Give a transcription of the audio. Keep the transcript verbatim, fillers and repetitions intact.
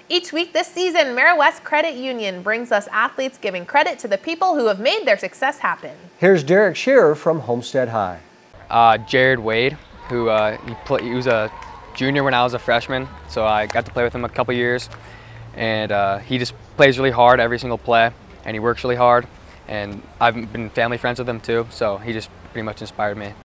Each week this season, Meriwest Credit Union brings us athletes giving credit to the people who have made their success happen. Here's Derek Shearer from Homestead High. Uh, Jared Wade, who uh, he, play, he was a junior when I was a freshman, so I got to play with him a couple years. And uh, he just plays really hard every single play, and he works really hard. And I've been family friends with him too, so he just pretty much inspired me.